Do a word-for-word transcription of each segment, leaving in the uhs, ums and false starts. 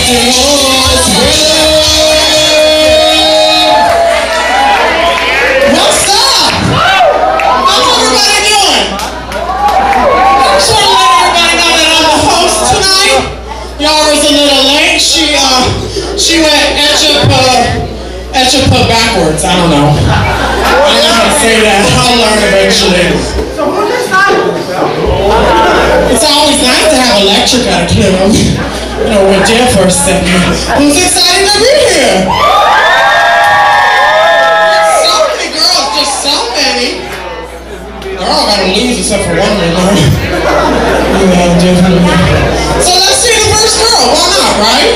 What's up? How's everybody doing? I just want to let everybody know that I'm the host tonight. Y'all was a little late. She uh she went Etchupa Etchupa backwards. I don't know. I don't know how to say that. I'll learn eventually. So who decided? It's always nice to have a lecture at a club. You know, we're there for a second. Who's excited to be here? So many girls, just so many. They're all gonna lose except for one of them. Yeah, definitely. So let's see the first girl. Why not, right?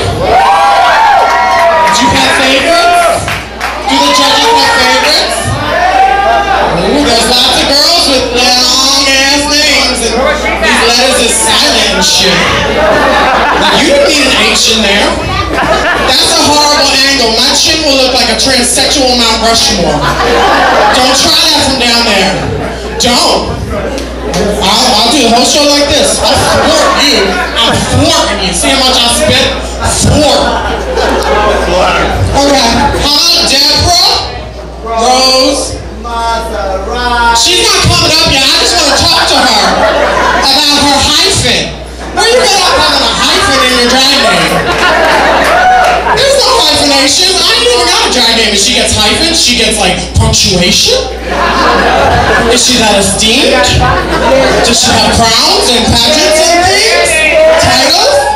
Do you have favorites? Do the judges have favorites? Ooh, there's lots of girls with long ass names and these letters is silent and shit. You didn't need an H in there. That's a horrible angle. My chin will look like a transsexual Mount Rushmore. Don't try that from down there. Don't. I'll, I'll do the whole show like this. I'll thwart you. I'm thwarting you. See how much I spit? Thwart. Okay. Hi, Deborah. Rose. She's not coming up yet. I just want to talk to her about her hyphen. Where you get off having a hyphen in your drag name? There's no hyphenation. I ain't even got a drag name. If she gets hyphen, she gets like punctuation. Is she that esteemed? Does she have crowns and pageants and things? Titles?